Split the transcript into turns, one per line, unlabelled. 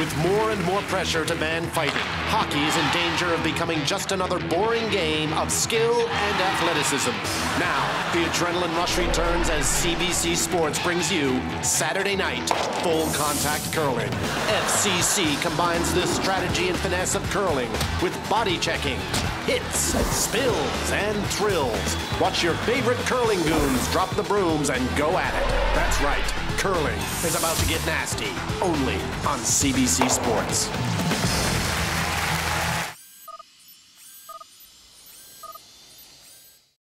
With more and more pressure to man fighting, hockey is in danger of becoming just another boring game of skill and athleticism. Now, the adrenaline rush returns as CBC Sports brings you Saturday night full contact curling. FCC combines the strategy and finesse of curling with body checking, hits, spills, and thrills. Watch your favorite curling goons drop the brooms and go at it. That's right, curling is about to get nasty, only on CBC Sports.